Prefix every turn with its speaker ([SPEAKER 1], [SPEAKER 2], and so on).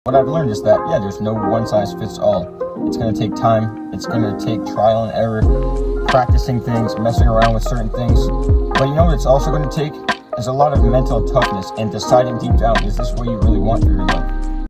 [SPEAKER 1] What I've learned is that, yeah, there's no one size fits all. It's going to take time. It's going to take trial and error, practicing things, messing around with certain things. But you know what it's also going to take? Is a lot of mental toughness and deciding deep down, is this what you really want for your life?